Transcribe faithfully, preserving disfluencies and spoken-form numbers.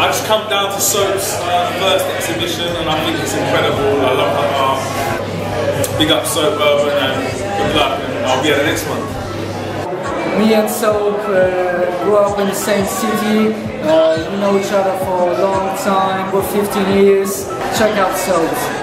I just come down to Soap's uh, first exhibition and I think it's incredible. I love that art. Big up Soap Urban and good luck, and I'll be at the next one. Me and Soap uh, grew up in the same city. Uh, we know each other for a long time. We're fifteen years. Check out Soap.